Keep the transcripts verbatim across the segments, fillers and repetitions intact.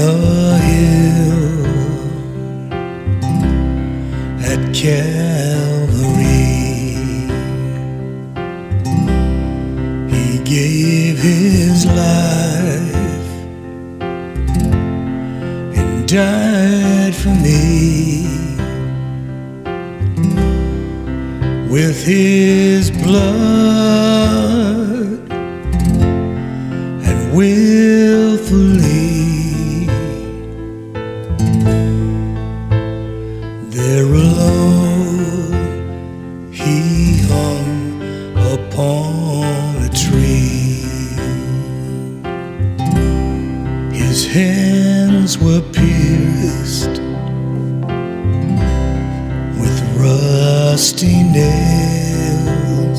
a hill at Calvary. He gave his life and died for me. With his blood and willfully, there alone he hung upon a tree. His hands were pierced with rusty nails,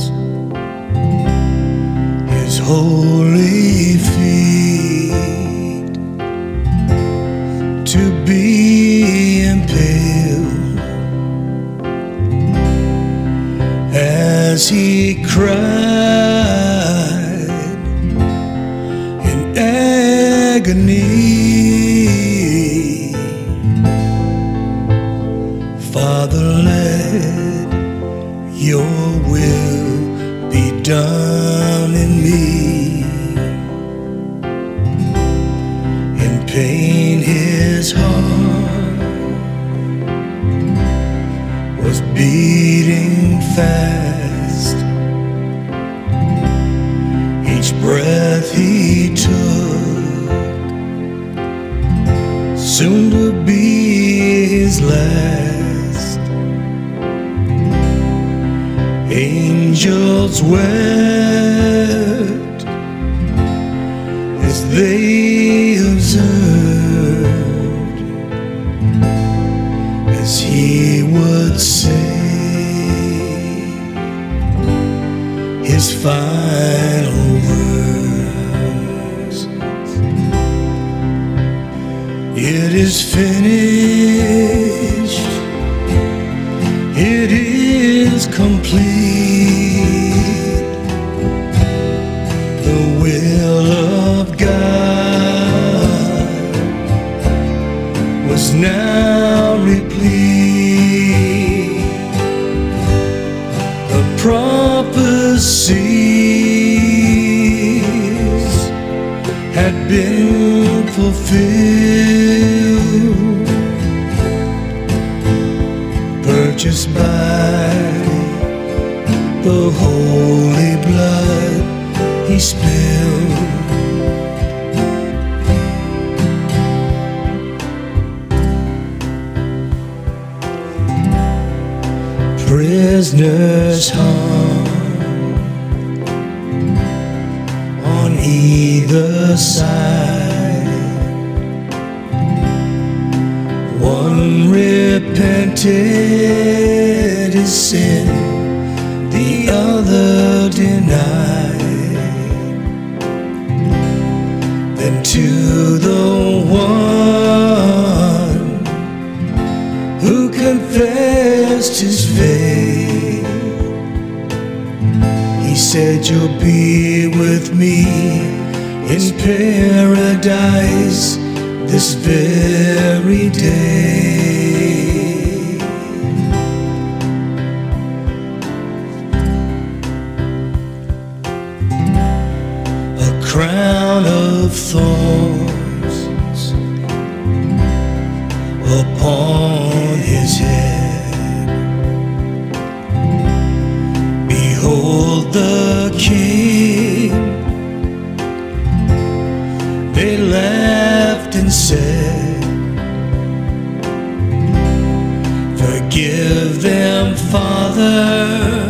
his holy feet to be impaled, as he cried in agony, Father, let your will be done in me. In pain his heart was beating fast. Each breath he took soon to be his last. Angels wept as they observed, as he would say his final words. It is finished, it is complete. The will of God was now replete. The prophecies had been fulfilled, purchased by the holy blood he spilled. Prisoners hung on either side. One repented his sin, the other denied. Then to the one who confessed his faith, he said, you'll be with me in paradise this very day. A crown of thorns upon his head. Behold the King. They laughed and said, forgive them, Father,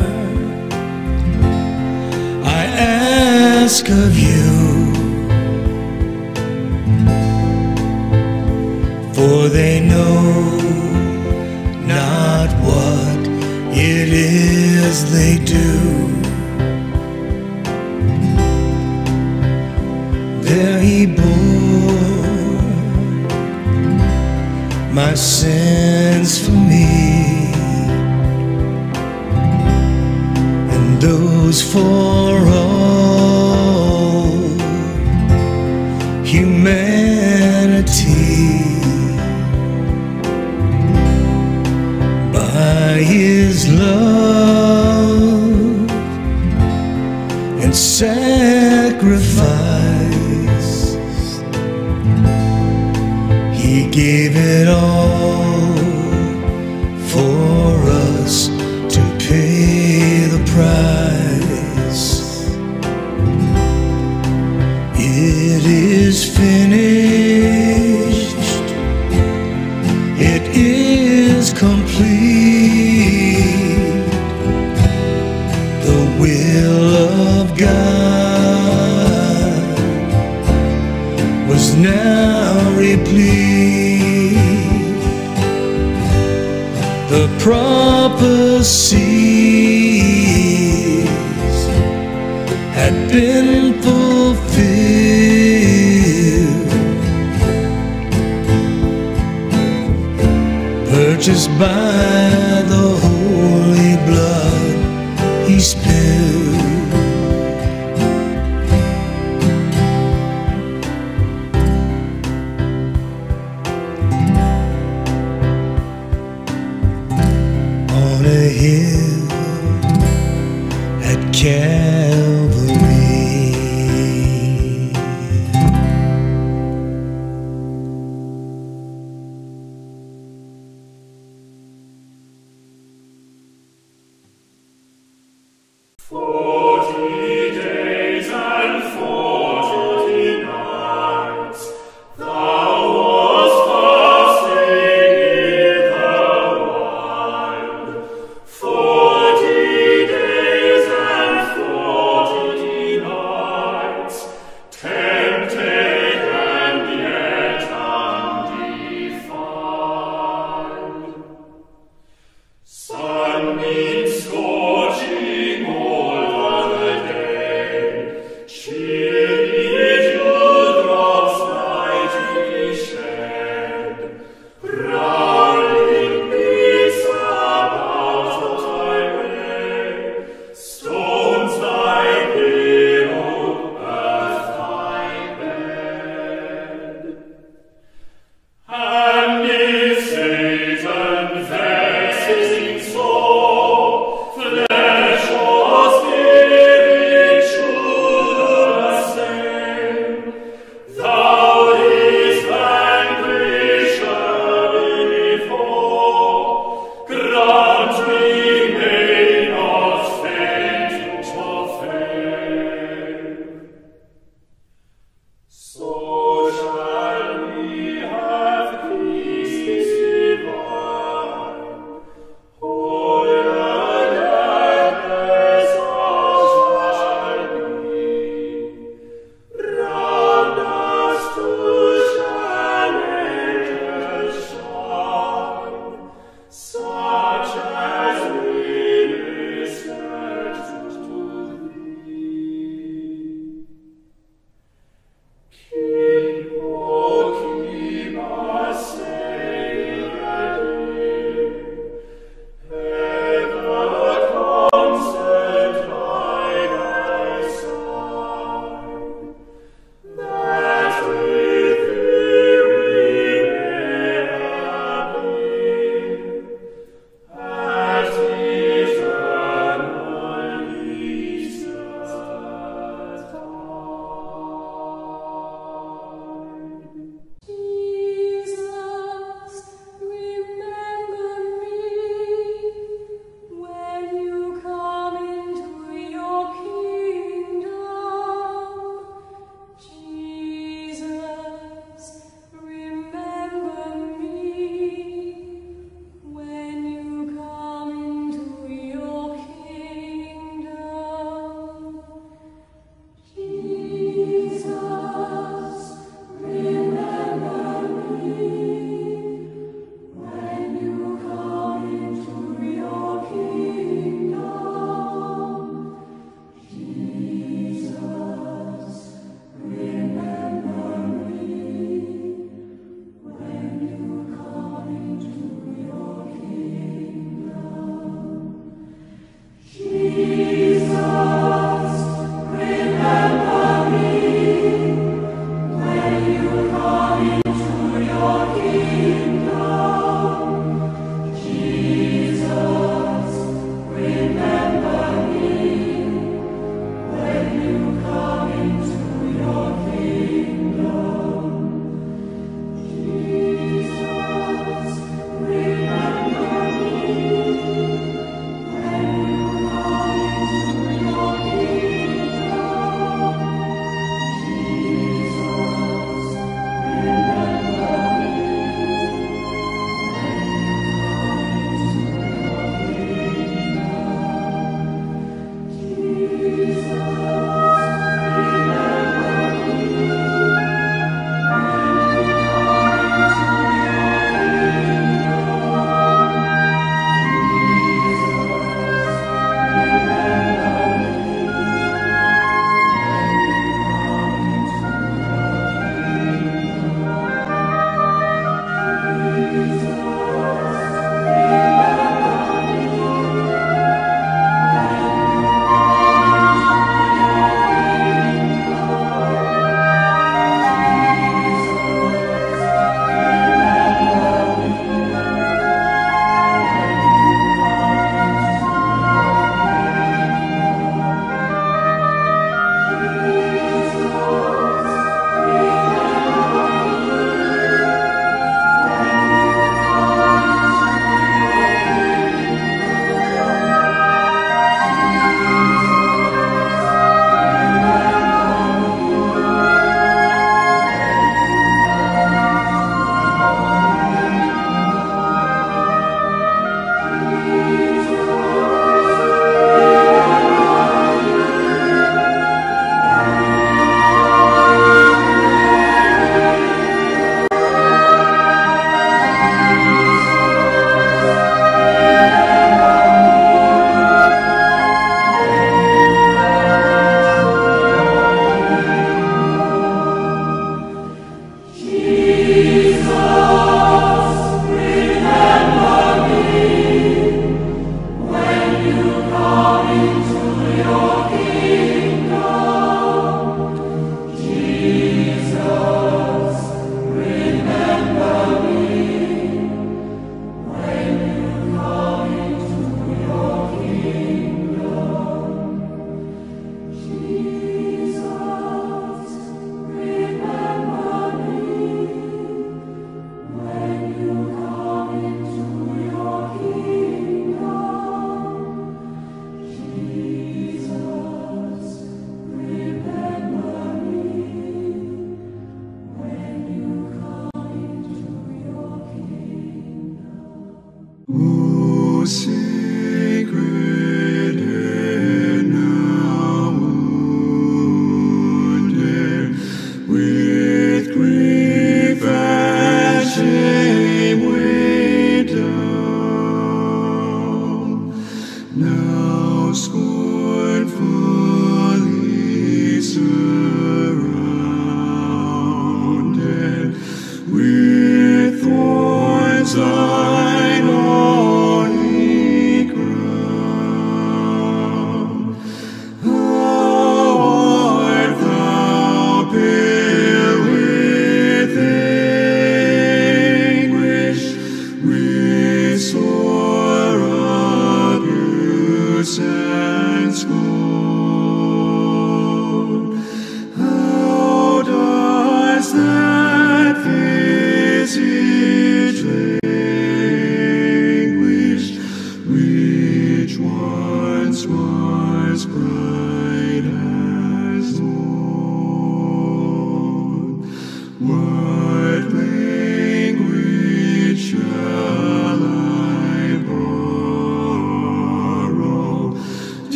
I ask of you. For they know not what it is they do. There he bore my sins for me, and those for all humanity. His love and sacrifice. He gave it all for us to pay the price. It is finished. It is complete. The will of God was now replete. The prophecies had been fulfilled, purchased by the holy blood He spilled. On a hill at Calvary.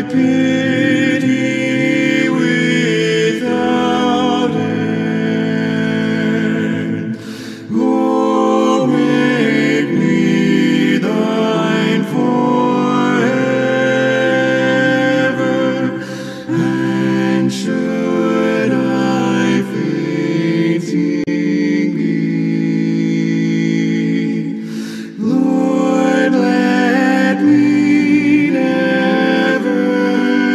pity without end. Oh, make me thine forever, and should I fainting be, Lord, let me never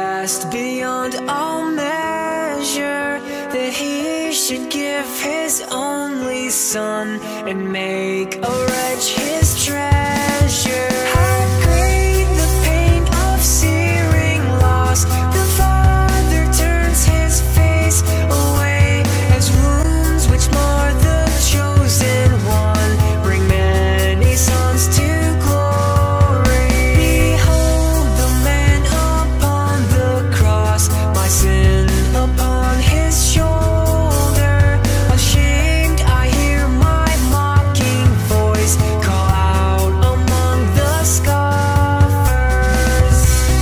vast beyond all measure, that he should give his only Son and make a wretch his treasure. How great the pain of searing loss, the Father turns his face away, as wounds which mar the chosen one bring many sons to glory. Behold the man upon the cross, my sin upon his shoulder. Ashamed I hear my mocking voice call out among the scoffers.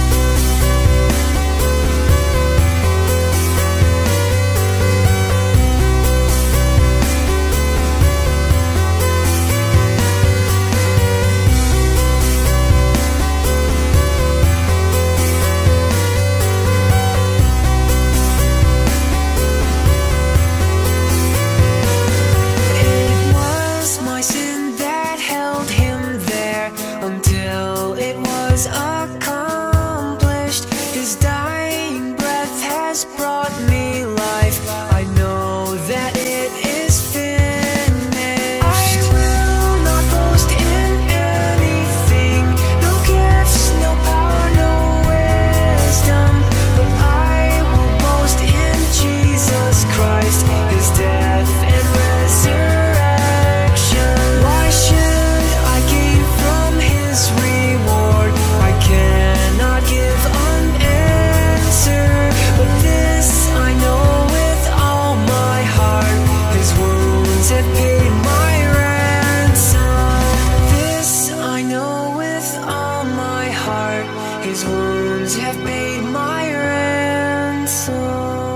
It was my sin that held him there until it was accomplished. His dying breath has brought me life. I know that it is finished. I will not boast in anything, no gifts, no power, no wisdom, but I will boast in Jesus Christ, his death and resurrection. Why should I gain from his reward? I cannot give an answer, but this I know with all my heart, his wounds have paid my ransom. This I know with all my heart, his wounds have paid my ransom.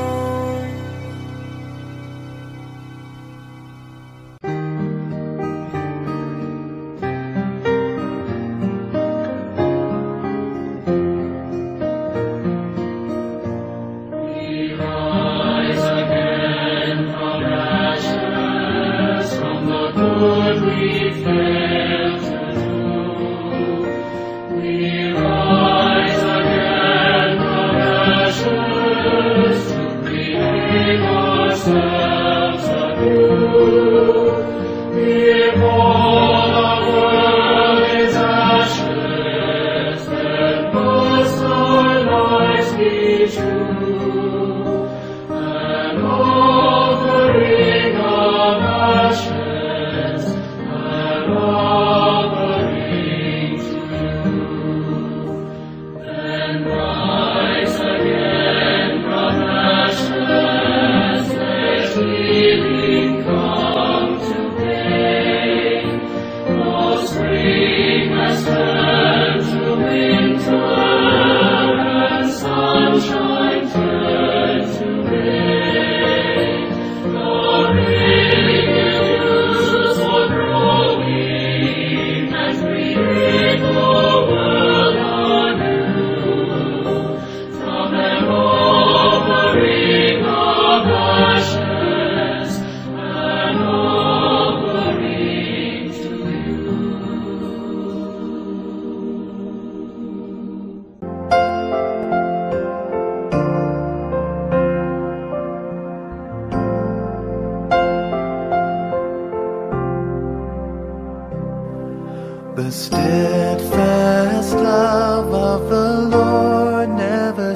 The steadfast love of the Lord never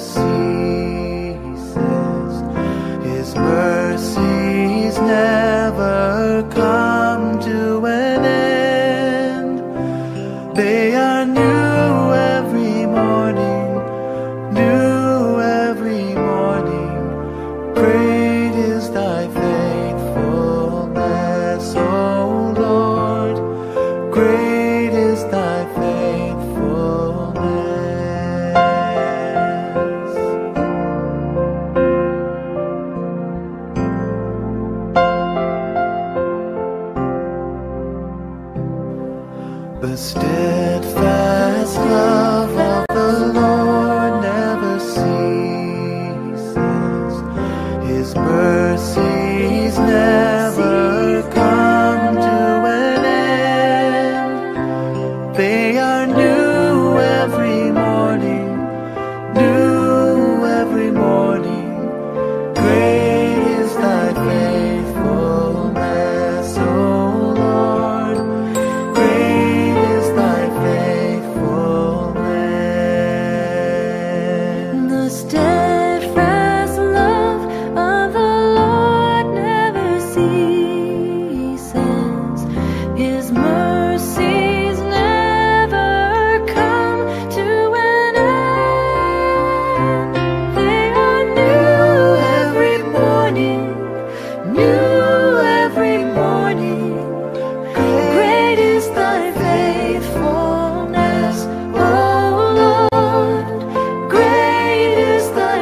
ceases. His mercies never come to an end. They are new every morning, new every morning. Great is thy faithfulness, O Lord. Great is thy faithfulness. The steadfast love of the Lord never ceases. His mercies never come to an end. They are new every morning, new steadfast love of the Lord never ceases. His mercies never come to an end. They are new every morning, new every morning. Great is thy faithfulness, O Lord. Great is thy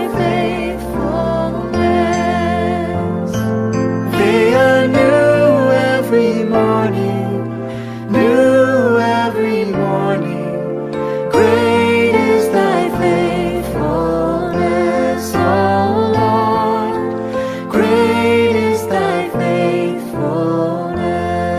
faithfulness. They are new every morning, new every morning. Great is thy faithfulness, O Lord. Great is thy faithfulness.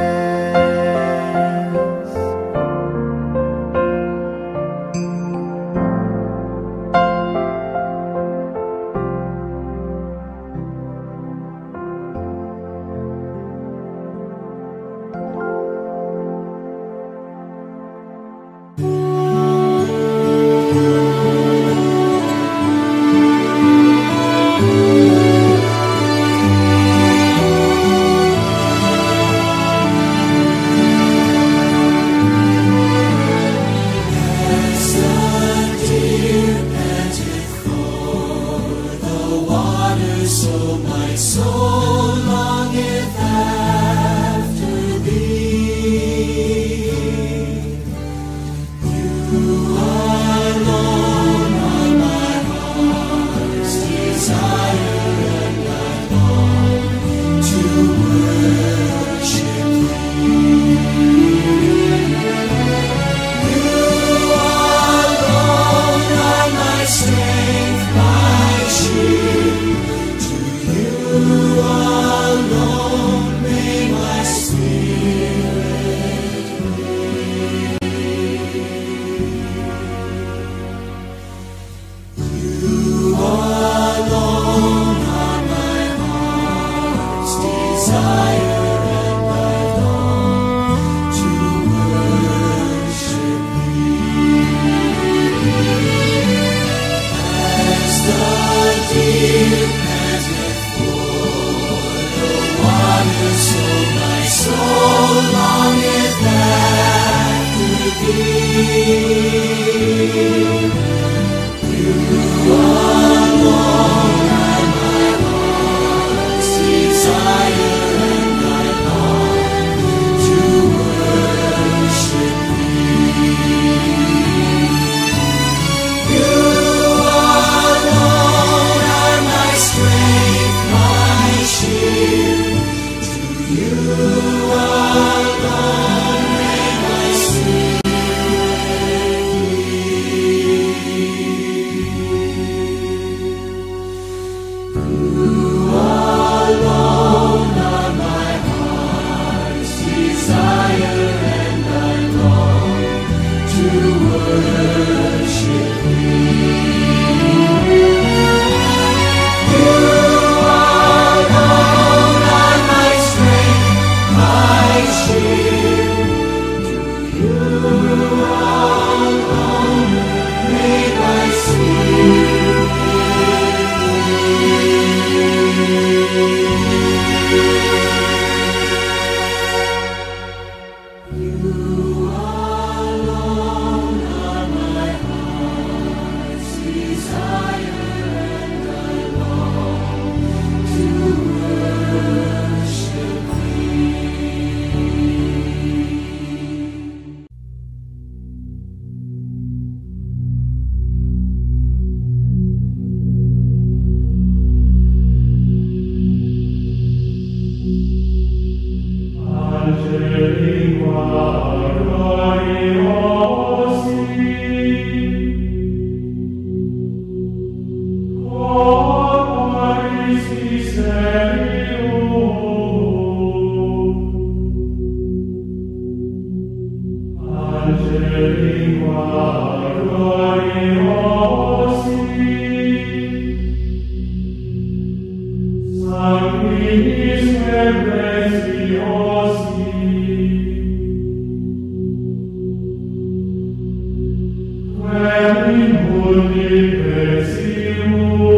So my soul longeth after thee. You alone are my heart's desire, and I long to worship thee. You alone are my strength, my shield. You alone may my spirit breathe. You alone are my heart's desire, and I long to worship thee. As the deer so my soul longeth after thee. You alone are my heart's desire, and I long to worship thee. You alone are my strength, my shield. You alone may my spirit breathe. You alone are my heart's desire, and I long to worship thee. You alone are my strength, my shield. To you alone may my spirit breathe. You alone are my heart's desire, and I long to worship Quem in mundi pesimus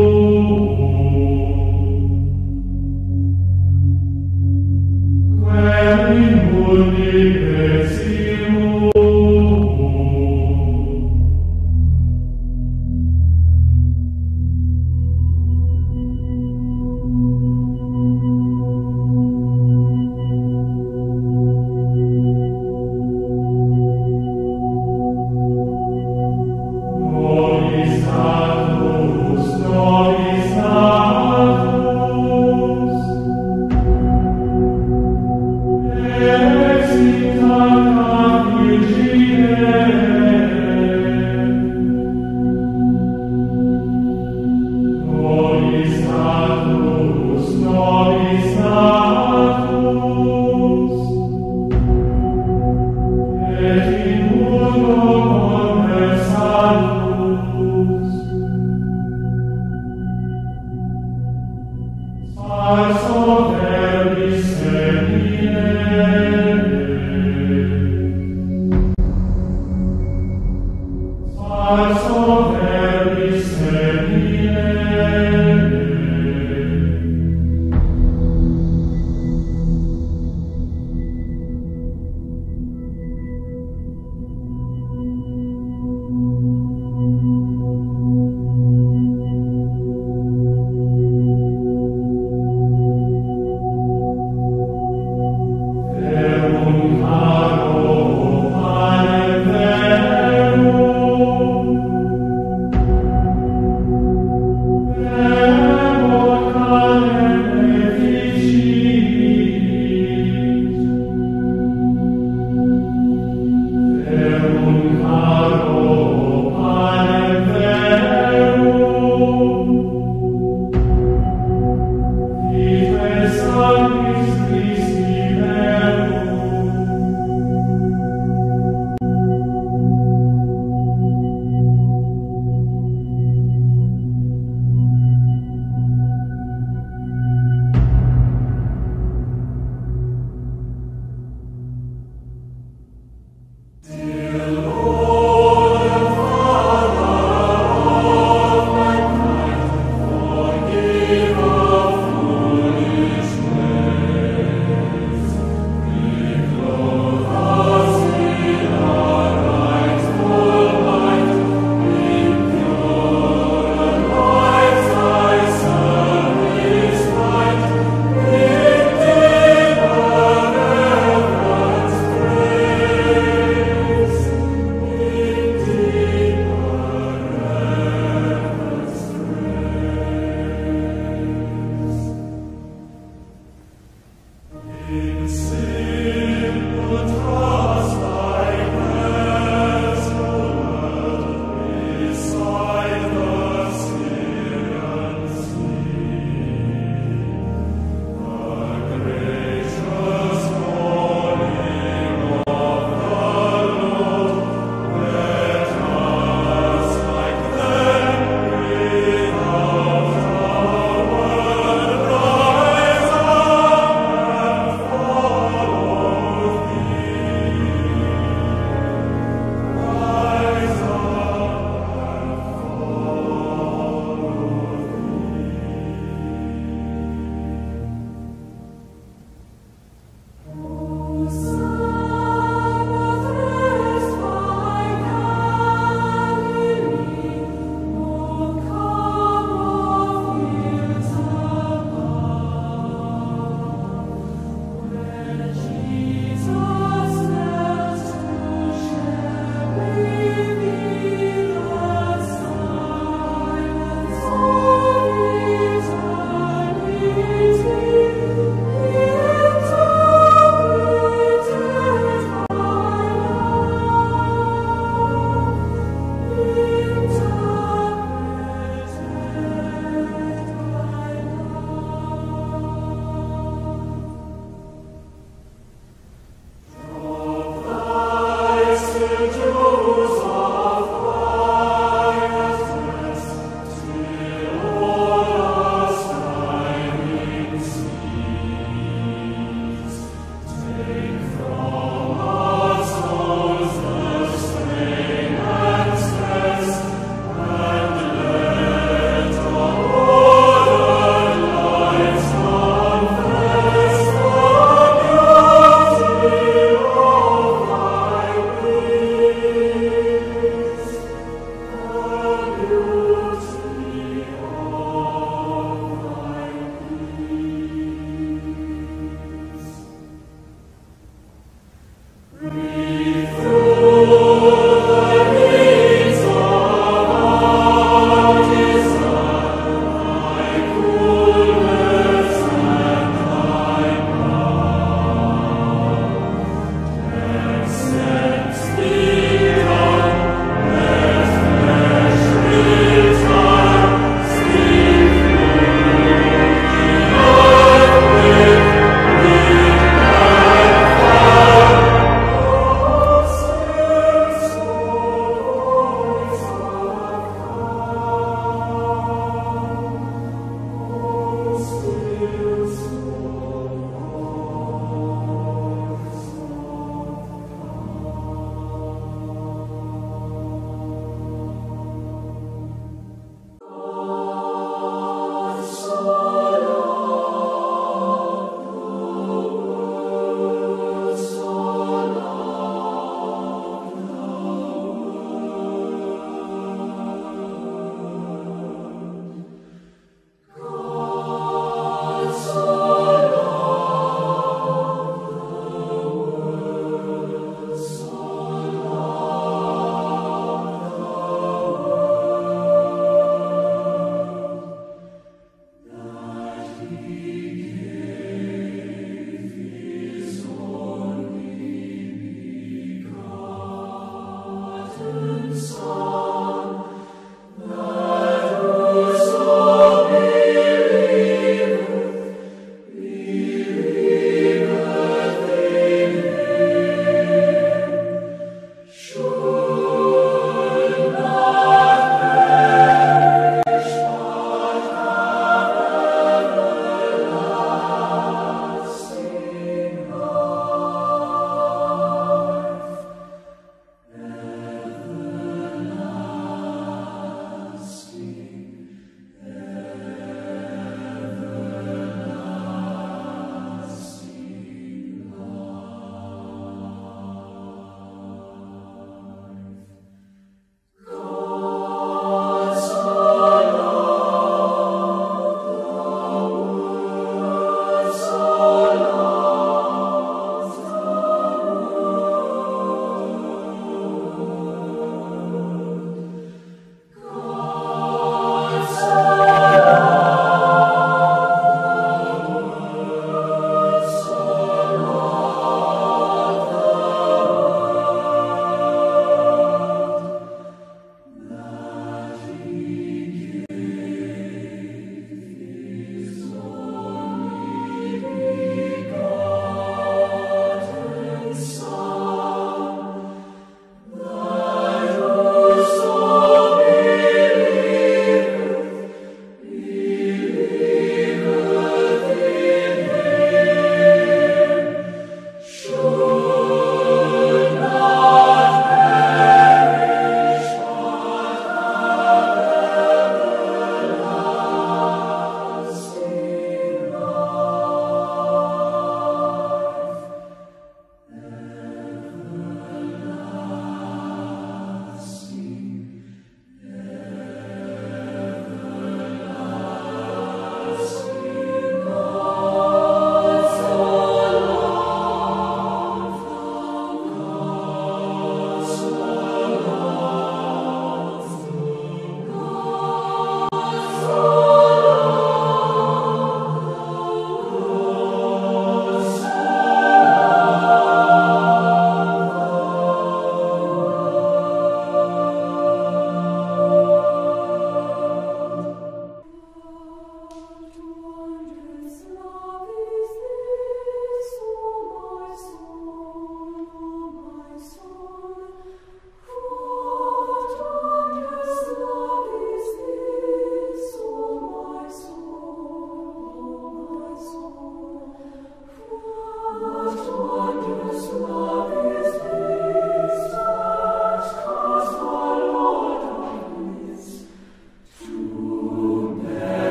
Father of mankind,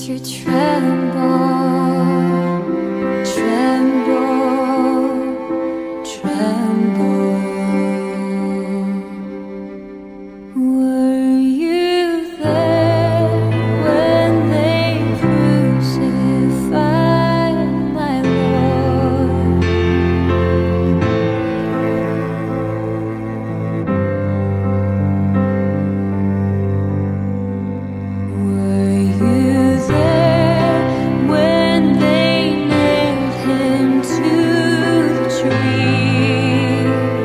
to tremble, tremble, tremble. Were you there when they crucified my Lord? Were you there when they nailed him to the tree?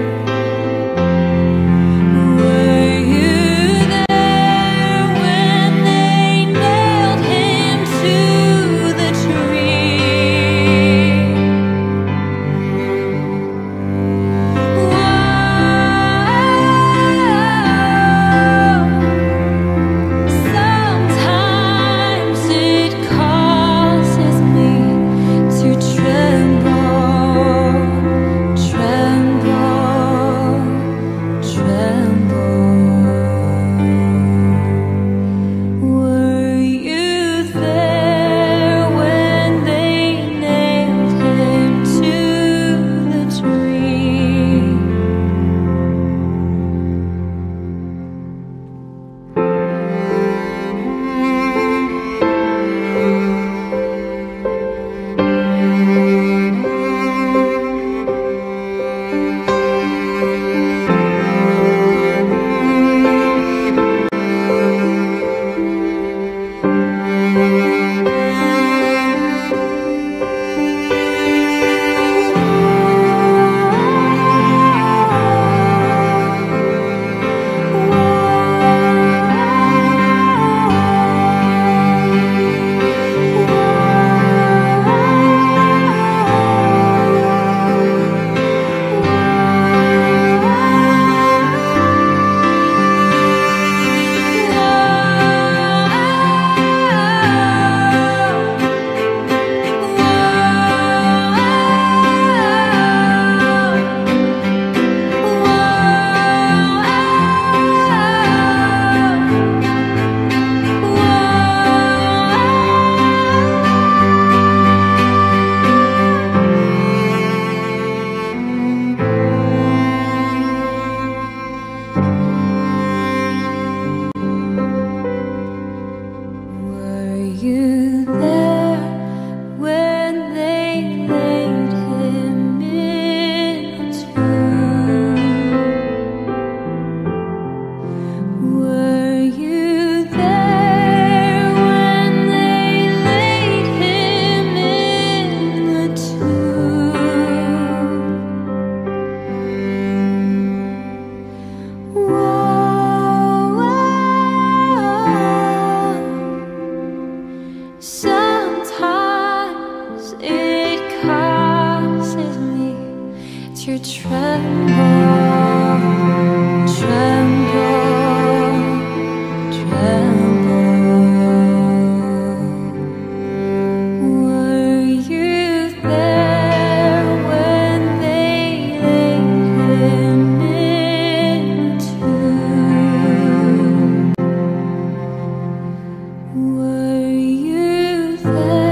Were you there when they nailed him to the tree? Whoa. Sometimes it causes me to tremble, tremble, tremble. Were you there when they nailed him to the tree? Were you there when they laid him in the tomb? Were you there when they laid him in the tomb? Whoa. Sometimes it causes me to tremble, tremble, tremble. Were you there when they laid him in the tomb? Were you there?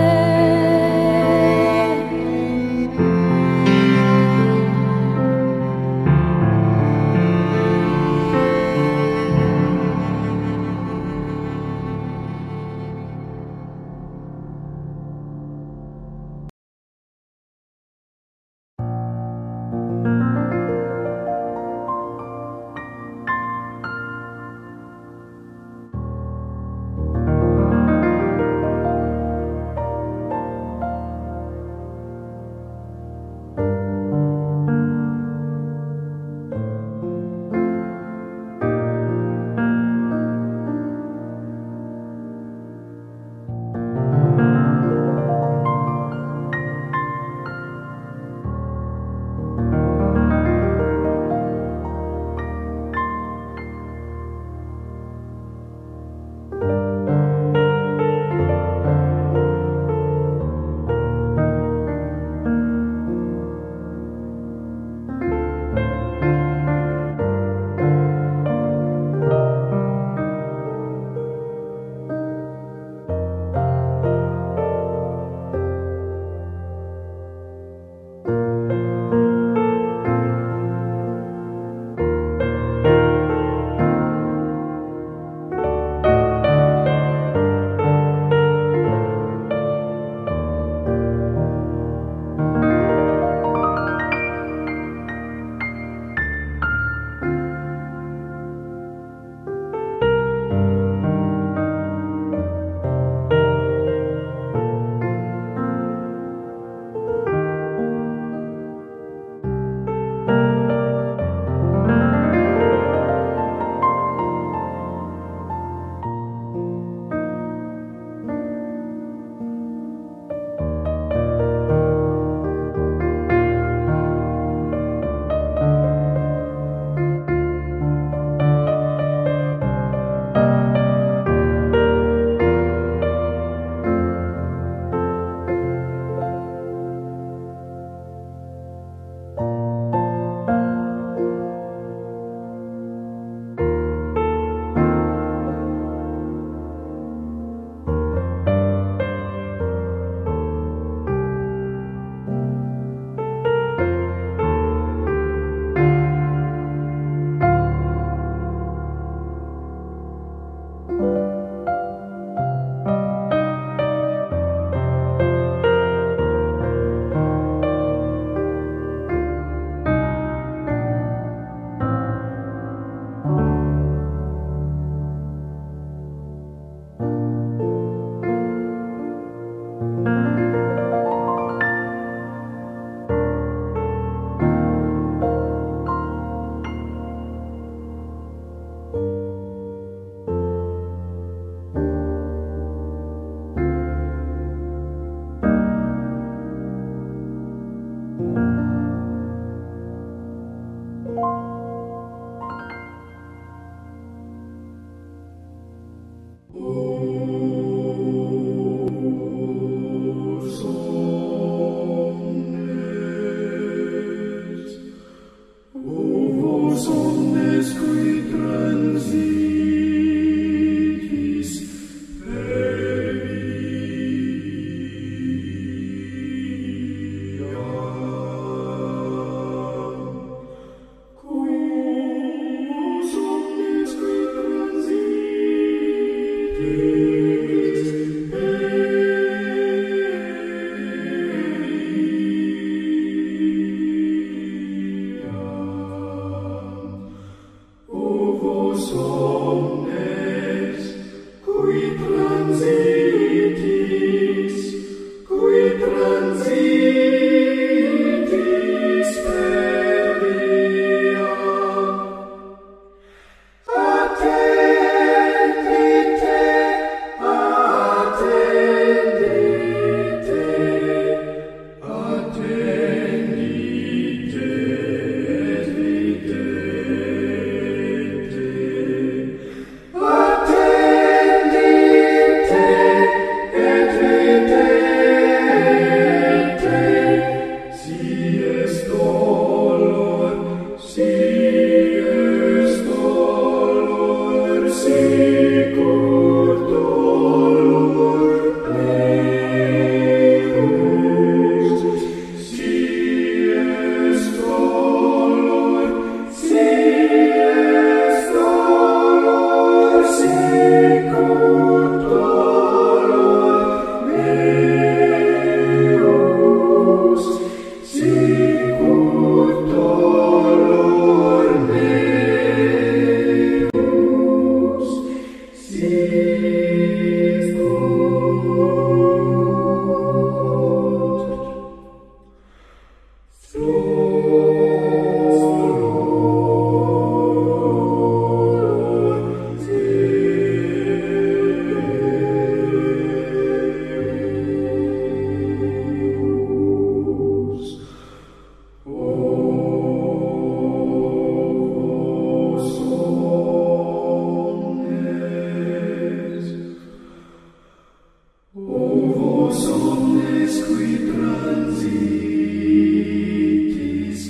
vos omnes qui transitis,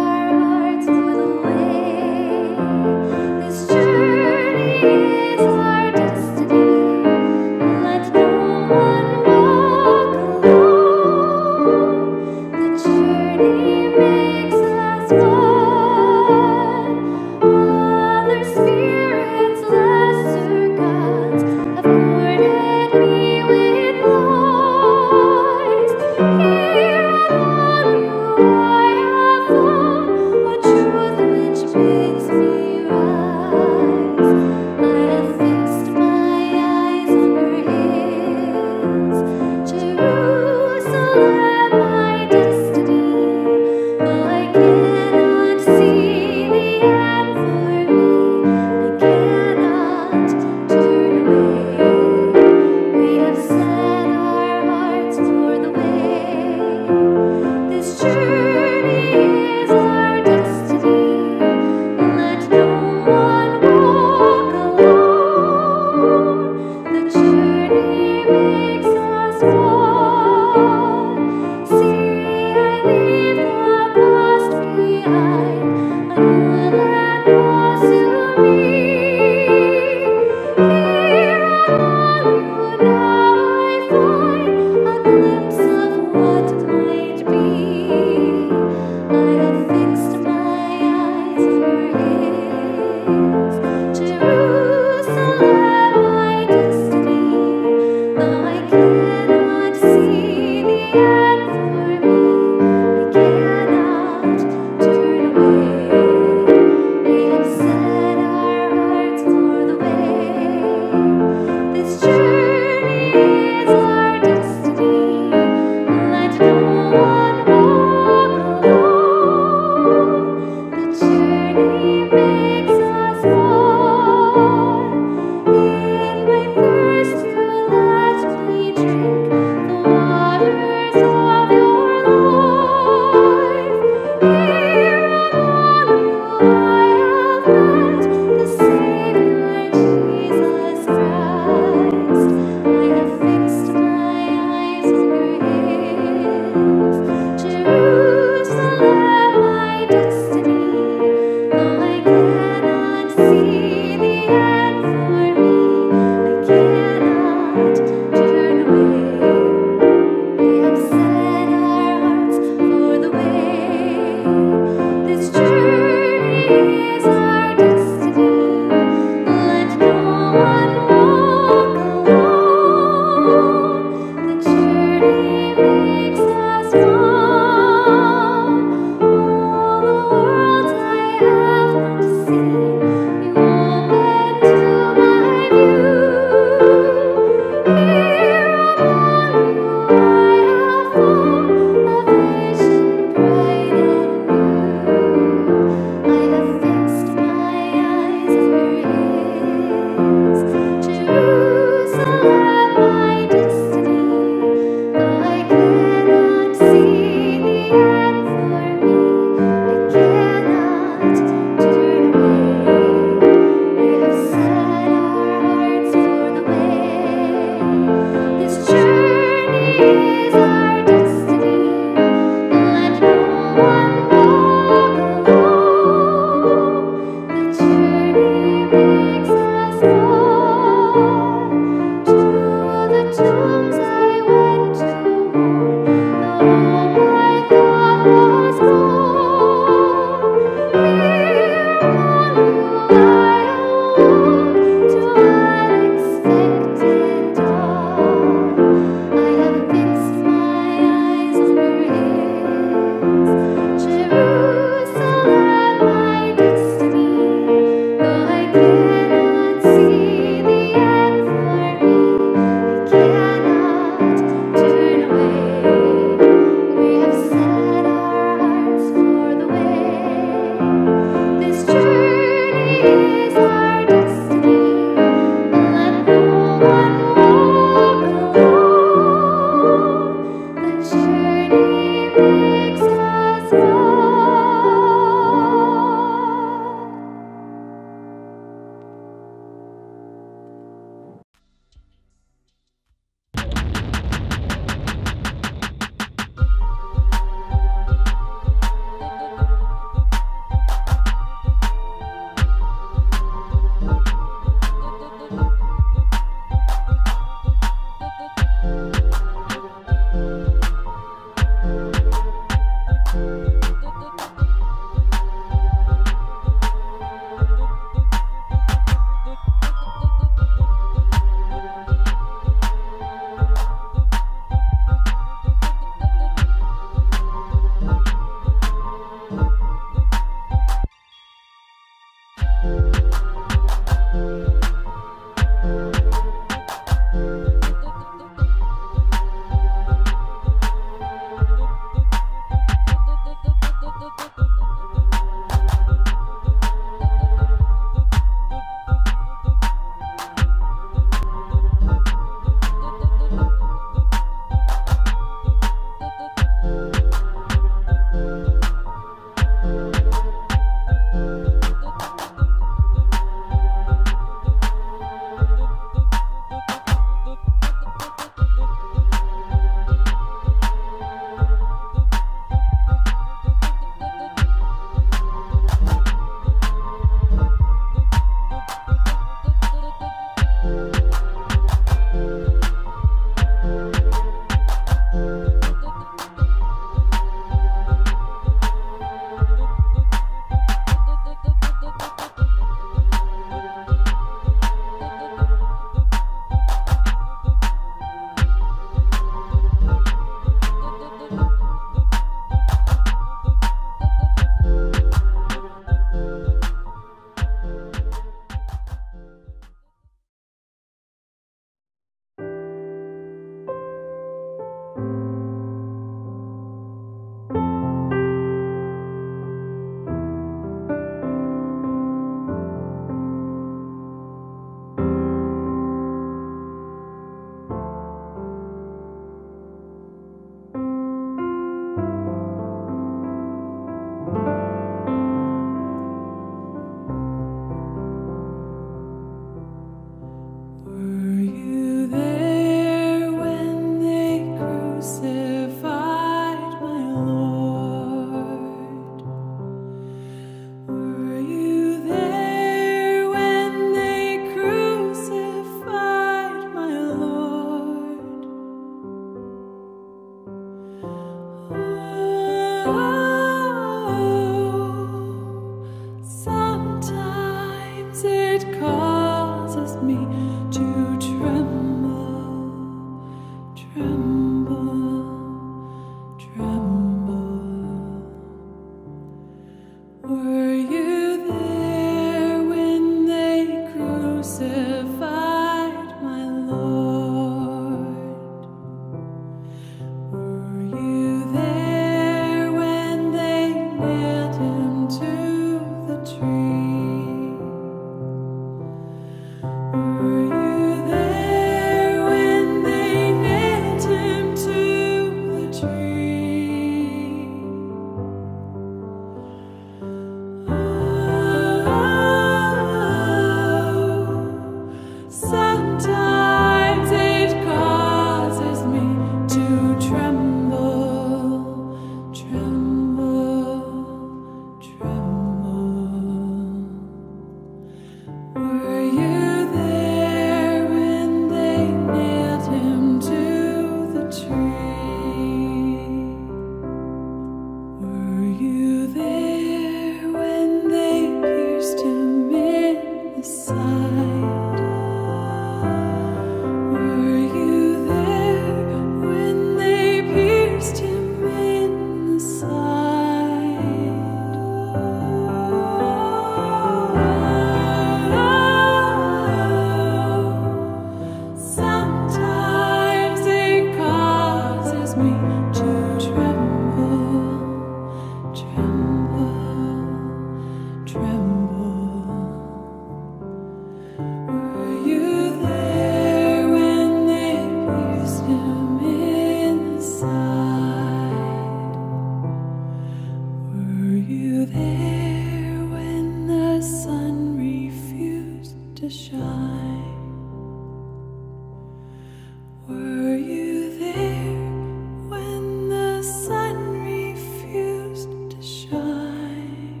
Were you there when the sun refused to shine?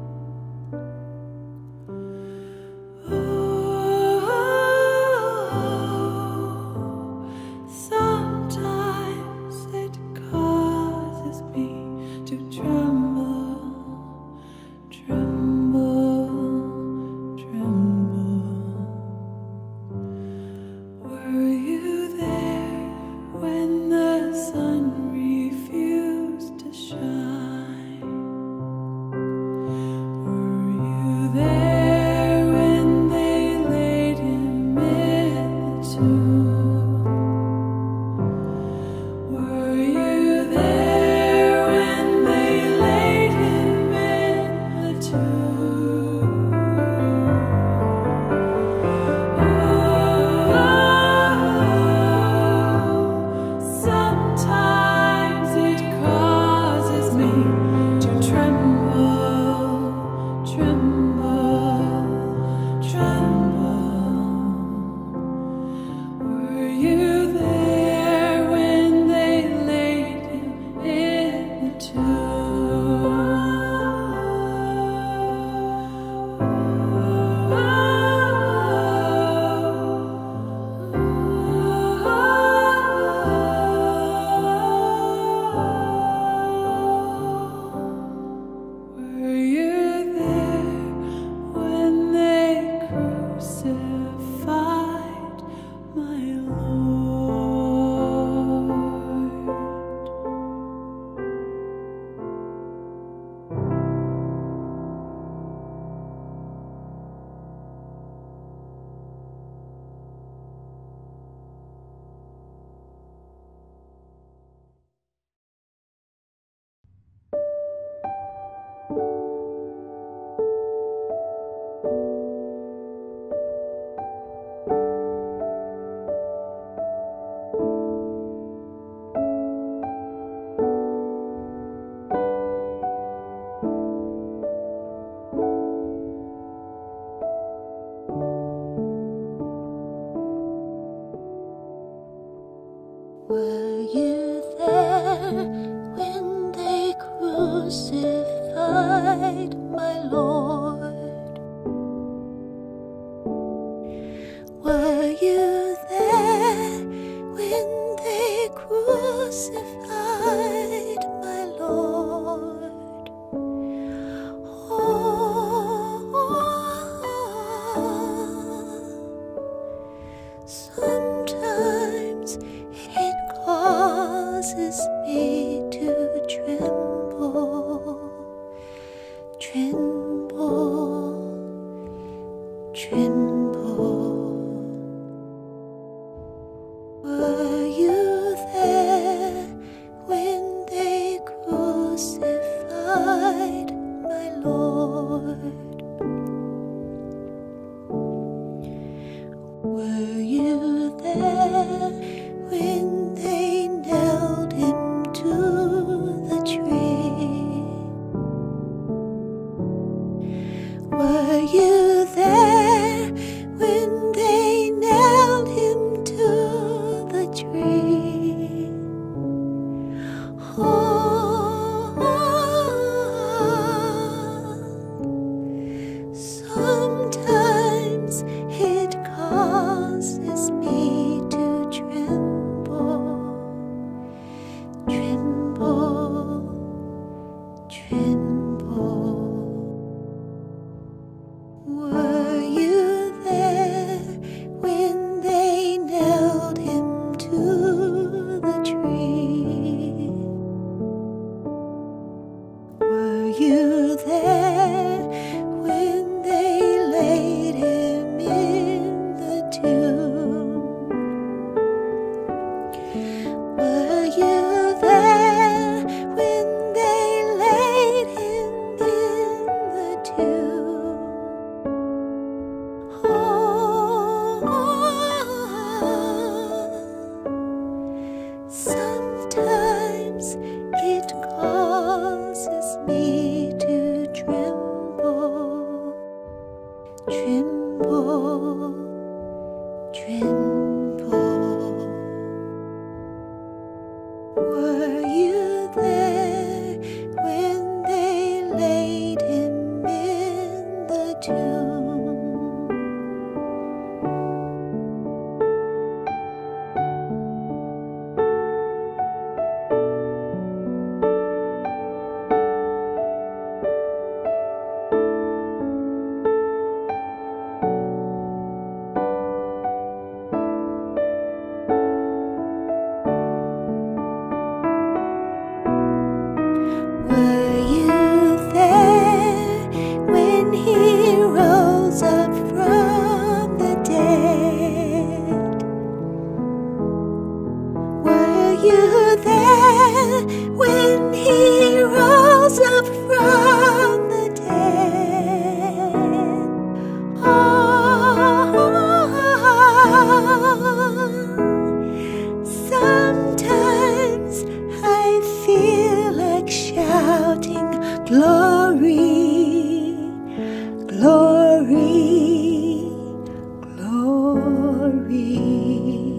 Oh, sometimes it causes me to tremble, tremble, tremble. Were you there when the sun refused to shine? Were you there when they laid him in the tomb? Were you there when they laid him in the tomb? Sometimes it causes me to tremble, tremble, tremble. Were you there when they laid him in the Were you there when they crucified my Lord? Were you there when they crucified my Lord? Were you there when they crucified my Lord? Oh, sometimes it causes me to tremble, tremble, tremble. Were you there when they crucified my Lord? Were you there when they nailed him to the tree? Were you there when they nailed him to the tree? Oh, sometimes it causes me to tremble, you there when he rose up from the dead? Oh, sometimes I feel like shouting, glory, glory, glory.